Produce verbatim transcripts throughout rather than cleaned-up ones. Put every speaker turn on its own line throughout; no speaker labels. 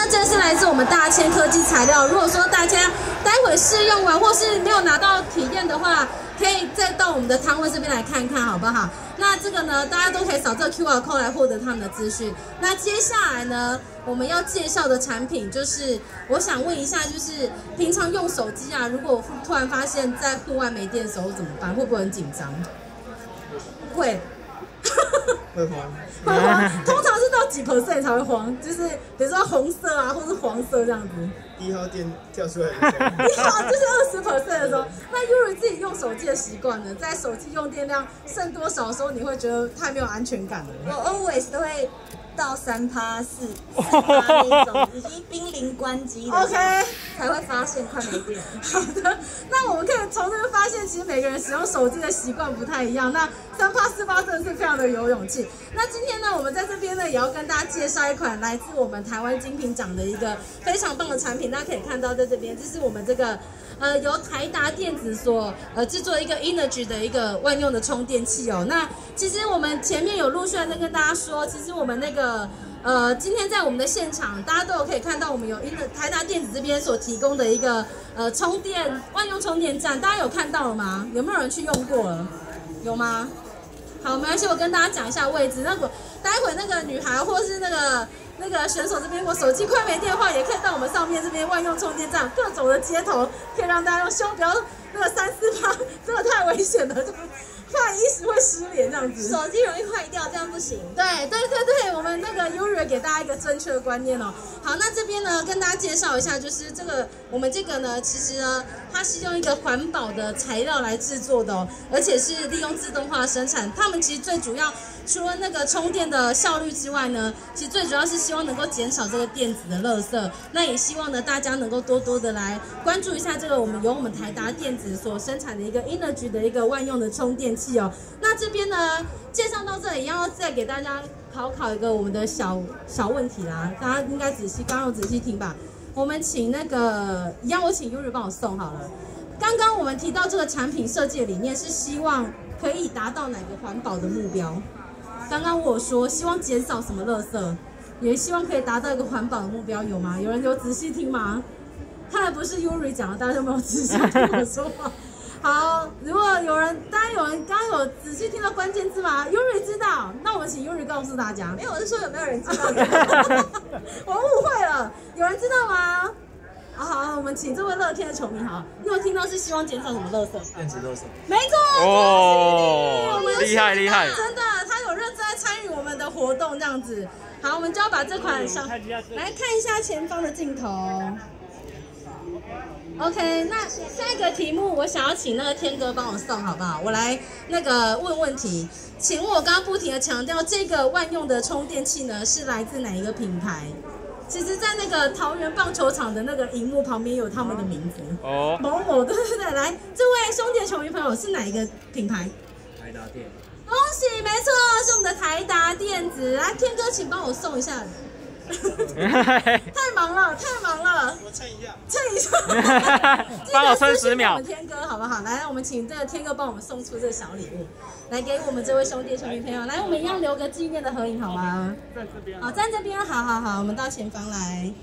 那这是来自我们大千科技材料。如果说大家待会试用完或是没有拿到体验的话，可以再到我们的摊位这边来看看，好不好？那这个呢，大家都可以扫这个 Q R code 来获得他们的资讯。那接下来呢，我们要介绍的产品就是，我想问一下，就是平常用手机啊，如果突然发现在户外没电的时候怎么办？会不会很紧张？会。
会慌，
会慌。通常是到几 percent 才会慌，就是比如说红色啊，或是黄色这样子。
第一号电跳出来的时
候，一号就是二十 percent 的时候。那 Yuri 自己用手机的习惯呢，在手机用电量剩多少的时候，你会觉得太没有安全感了？
我 always 都会到三趴四四趴那种，已经濒临关机的
，OK，
才会发现快没电。
好的，那我们可以从这个发现，其实每个人使用手机的习惯不太一样。那三趴四趴真的是非常的有勇气。那今天呢，我们在这边呢，也要跟大家介绍一款来自我们台湾精品奖的一个非常棒的产品。大家可以看到在这边，这是我们这个呃由台达电子所呃制作一个 Energy 的一个万用的充电器哦。那其实我们前面有陆续在跟大家说，其实我们那个。呃，今天在我们的现场，大家都有可以看到，我们有一个台达电子这边所提供的一个呃充电万用充电站，大家有看到了吗？有没有人去用过了？有吗？好，没关系，我跟大家讲一下位置。那个待会那个女孩或是那个那个选手这边，如果手机快没电的话，也可以到我们上面这边万用充电站，各种的接头可以让大家用修，不要那个三四趴，真的太危险了，就怕一时会失联这样子。
手机容易坏掉，这样不行。
对对对对，我们那个 Yuri 给大家一个正确的观念哦。好，那这边呢跟大家介绍一下，就是这个我们这个呢，其实呢它是用一个环保的材料来制作的哦，而且是利用自动化生产。他们其实最主要除了那个充电的效率之外呢，其实最主要是希望能够减少这个电子的垃圾。那也希望呢大家能够多多的来关注一下这个我们由我们台达电子所生产的一个 Energy 的一个万用的充电器哦。那这边呢介绍到这里，要再给大家考考一个我们的小小问题啦，大家应该仔细，刚刚有仔细听吧。我们请那个一样，我请 Yuri 帮我送好了。刚刚我们提到这个产品设计的理念是希望可以达到哪个环保的目标？刚刚我说希望减少什么垃圾，也希望可以达到一个环保的目标，有吗？有人有仔细听吗？看来不是 Yuri 讲的，大家都没有仔细听我说话。好，如果有人，大家有人刚刚有仔细听到关键字吗 ？Yuri 知道，那我们请 Yuri 告诉大家。
没有，我是说有没有人知道？
我误会了，有人知道吗？好好，我们请这位乐天的球迷好，你有听到是希望减少什么垃圾？
电子垃圾。
没错。
哦，厉害厉害！
真的，他有认真在参与我们的活动，这样子。好，我们就要把这款上来看一下前方的镜头。OK， 那下一个题目我想要请那个天哥帮我送好不好？我来那个问问题，请我刚刚不停的强调，这个万用的充电器呢是来自哪一个品牌？其实，在那个桃园棒球场的那个荧幕旁边有他们的名字哦，某某，对对对，来，这位兄弟球迷朋友是哪一个品牌？
台达电。
恭喜，没错，是我们的台达电子。来，天哥，请帮我送一下。太忙了，太忙了。
我蹭一下，
蹭一下。
帮我撑十秒。
我们天哥好不好？来，我们请这个天哥帮我们送出这个小礼物，来给我们这位兄弟兄弟朋友。来，我们一样留个纪念的合影好吗？
在这边。
好，站这边，好好好，我们到前方来。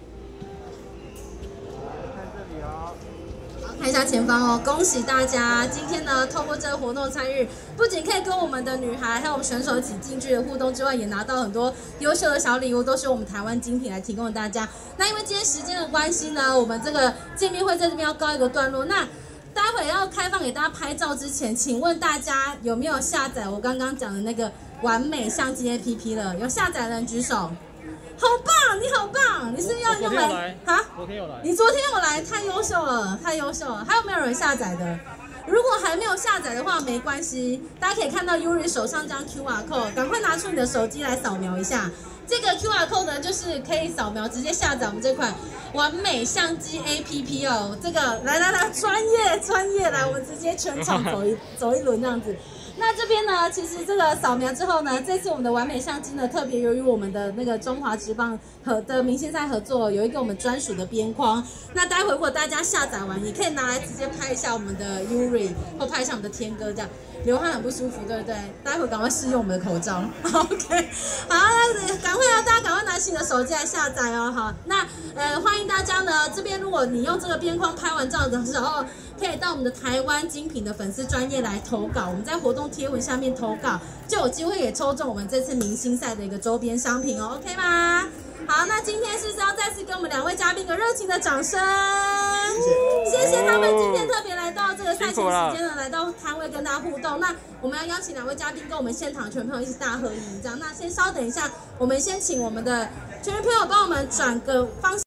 看一下前方哦，恭喜大家！今天呢，透过这个活动参与，不仅可以跟我们的女孩还有我们选手一起近距离的互动之外，也拿到很多优秀的小礼物，都是我们台湾精品来提供给大家。那因为今天时间的关系呢，我们这个见面会在这边要告一个段落。那待会要开放给大家拍照之前，请问大家有没有下载我刚刚讲的那个完美相机 A P P 了？有下载的人举手。好棒，你好棒！你是要用来啊？
昨天有来。
你昨天有来，太优秀了，太优秀了。还有没有人下载的？如果还没有下载的话，没关系，大家可以看到 Yuri 手上这张 Q R code， 赶快拿出你的手机来扫描一下。这个 Q R code 呢，就是可以扫描直接下载我们这款完美相机 A P P 哦。这个来来来，专业专业来，我们直接全场走一走一轮这样子。 那这边呢，其实这个扫描之后呢，这次我们的完美相机呢，特别由于我们的那个中华职棒和的明星赛合作，有一个我们专属的边框。那待会如果大家下载完，也可以拿来直接拍一下我们的 Yuri， 或拍一下我们的天哥，这样流汗很不舒服，对不对？待会赶快试用我们的口罩。OK， 好，那赶快啊，大家赶快拿起你的手机来下载哦。好，那呃欢迎大家呢，这边如果你用这个边框拍完照的时候，可以到我们的台湾精品的粉丝专页来投稿，我们在活动贴文下面投稿，就有机会也抽中我们这次明星赛的一个周边商品哦 ，OK 吗？好，那今天是不是要再次给我们两位嘉宾一个热情的掌声？谢谢，谢谢他们今天特别来到这个赛前时间呢，来到摊位跟大家互动。那我们要邀请两位嘉宾跟我们现场全朋友一起大合影，这样。那先稍等一下，我们先请我们的全朋友帮我们转个方向。